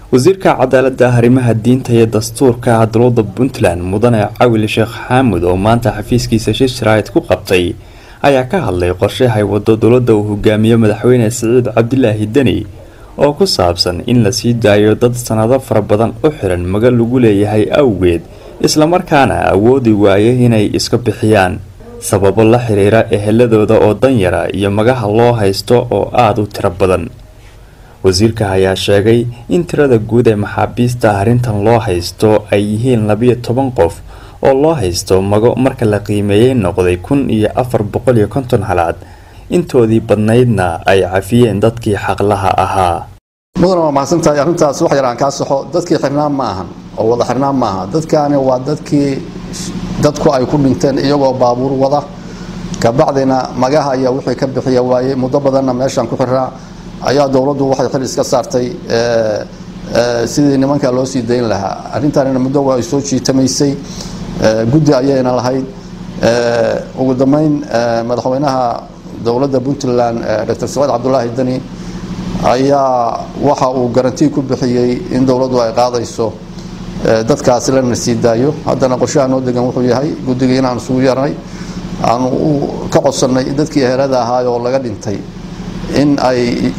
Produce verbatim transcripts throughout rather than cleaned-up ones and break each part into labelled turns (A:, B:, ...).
A: wasiirka cadaaladda arrimaha diinta iyo dastuurka dowladda Puntland mudane Cawil Sheekh Xamuud oo maanta xafiiskiisa shirshiraad ku qabtay ayaa ka hadlay qorshaha ay wado dowladda uu hogaamiyo madaxweyne Siciid Cabdilaahi Deni oo ku saabsan in la sii daayo dad sanado fara badan u xiran magal lagu leeyahay awgeed isla markaana awoodi waayay inay iska bixiyaan sababo la xiriira eheladooda oo danyara iyo magaha loo haysto oo aad u tiro badan. wasiirka ayaa sheegay in tirada guud ee maxaabiista arrintan loo haysto ay yihiin laba iyo toban qof oo loo haysto mago marka la qiimeeyay noqday kun iyo afar boqol iyo konton halaad intoodii badnaydna ay cafiyeen dadkii xaqlaha ahaa.
B: mudane waa mahadsantahay arrintaas wax yar aan ka saxo dadkii xirnaan ma ahan oo wada xirnaan ma aha dadkaani waa dadkii dadku ay ku dhinteen iyagoo baabuur wada ka bacdina magaha ayaa wixii ka bixiya waayay muddo badanna meeshan ku xirnaa ayaa dawladdu waxay xil iska saartay ee sidii nimanka loo sii deyn lahaa arrintaanina muddo waa soo jiitamaysay guddi ayayna lahayd ugu dambeyn madaxweynaha dowladda Puntland Doctor Siciid Cabdilaahi Deni ayaa waxa uu garanti ku bixiyay in dawladdu ay qaadayso dadkaas la sii daayo haddana qorshaha noo degan wuxuu yahay guddiga inaan soo yarnay aanu ka codsanay dadkii heerada ahaa oo laga dhintay in ay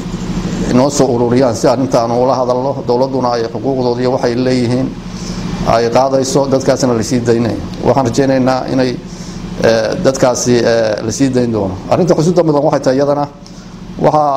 B: noo soo ururiyaan si arrintan ula hadalno dawladuna ay xuquuqdooda iyo waxay leeyihiin ay qaadayso dadkaasna la sii daynay waxaan rajaynaynaa inay dadkaasi la sii dayn doono arrinta xusuusta mudan waxay tahay iyadana waxa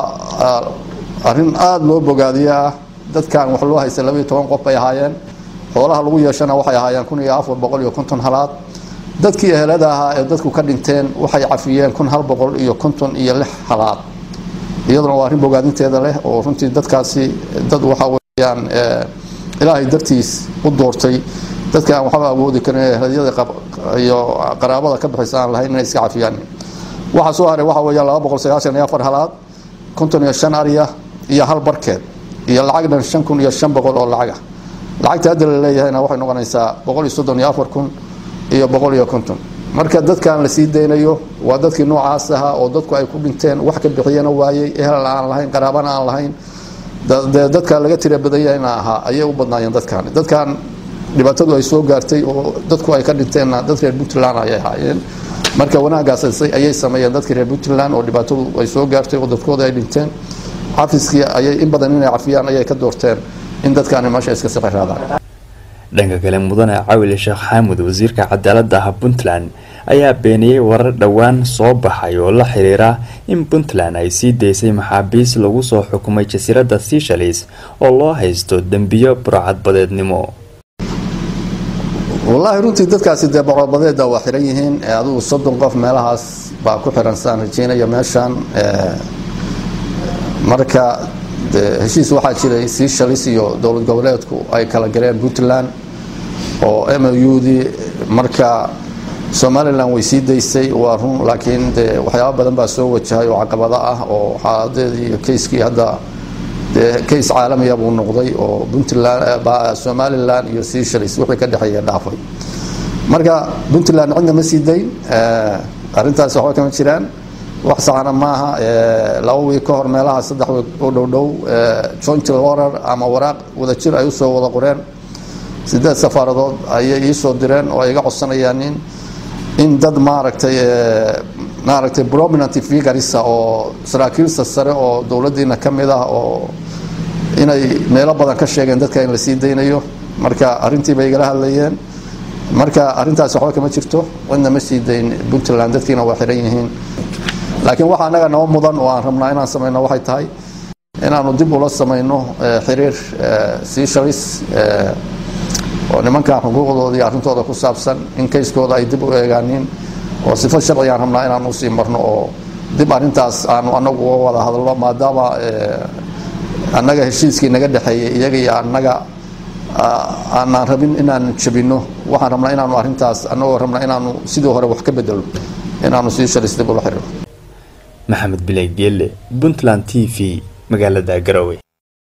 B: arrin aad loo bogaadiyaa dadkan wax loo haysta laba iyo toban qof ay ahaayeen xoolaha lagu yeeshana waxay ahaayeen kun iyo afar boqol iyo konton halaad dadkii ehelada ahaa ee dadku ka dhinteen waxay cafiyeen kun hal boqol iyo konton iyo lix halaad iyaduna waa arrin bogaadinteeda leh oo runtii dadkaasi dad waxa weeyaan ilaahay dartiis u doortay dadka aan waxba awoodi karin ehelada iyo qaraabada ka bixisa aan lahayn inay iska cafiyaan waxa soo haray waxa weeyaan laba boqol sagaashan iyo afar halaad konton iyo shan ariya iyo hal barkeed iyo lacagdan shan kun iyo shan boqol oo lacag ah lacagta hadda la leeyahayna waxay noqonaysaa boqol iyo soddon iyo afar kun iyo boqol iyo konton marka dadkan la sii deynayo waa dadkii noocaas ahaa oo dadku ay ku dhinteen wax ka bixiyana waayay ehel aan lahayn qaraabana aan lahayn dadka laga tira badayayna ahaa ayay u badnaayeen dadkan dadkan dhibaatadu ay soo gaartay oo dadku ay ka dhinteenna dad reer Puntland ay ahaayeen marka wanaagaas ayay sameeyeen dadkii reer Puntland oo dhibaatadu ay soo gaartay oo dadkooda ay dhinteen xafiiskii ayay in badan inay cafiyaan ayay ka doorteen in dadkan meesha iska saxiraadaan.
A: dhanka kale mudane Cawil Sheekh Xamuud wasiirka cadaaladda Puntland ayaa beeniyay warar dhawaan soo baxay oo la xiriira in Puntland ay sii deysay maxaabiis lagu soo xukumay jasiiradda Seychelles oo loo haysto dambiyo burcadbadeednimo.
B: والله runtii dadkaasi de burcadbadeeda waa xiran yihiin adigu soddon qof meelahaas baa ku xiran saan rajeynaya meeshan marka heshiis waxaa jiray Seychelles iyo dowlad goboleedku ay kala galeen Puntland oo M O U-dii marka Somaliland way sii deysay waa run laakiin waxyaabo badan baa soo wajahay oo caqabado ah oo xaaladii case-kii hadda case caalami ah buu noqday oo Puntland Somaliland iyo Seychelles wixii ka dhaxeeyay dhaafay marka Puntland cidna ma sii deyn arrintaas waxa kama jiraan wax saxana maaha laba week ka hor meelaha saddex week oo dhow dhow joint order ama waraaq wada jir ay u soo wada qoreen sidoo safaaradood ayay ii soo direen oo ay iga codsanayaan in in dad maaragtay maaragtay prominent figures oo saraakiil sare oo dawladdiina kamid ah oo inay meelo badan ka sheegeen dadka in la sii deynayo marka arrintii bay igala hadlayeen marka arrintaas waxba kama jirto wadna ma sii deyn Puntland dadkiina waa xiran yihiin laakiin waxa anaga noo mudan oo aan rabnaa inaan sameeyno waxay tahay inaanu dib ula sameeyno xiriir Seychelles oo nimanka xuquuqdooda iyo arrintooda ku saabsan in case-kooda ay dib u eegaaniin oo sifo sharci aan rabnaa inaan u sii marno oo dib arrintaas aanu anagu wada hadalno maadaama annaga heshiiskii naga dhaxeeyay iyaga iyo annaga aanan rabin inaan jabino waxaan rabnaa inaanu arrintaas anagoo rabnaa inaanu sidoo hore wax ka bedelo inaanu Seychelles dib ula xiriirno.
A: Maxamed Bilay Geelle, Puntland T V, magaalada Garowe.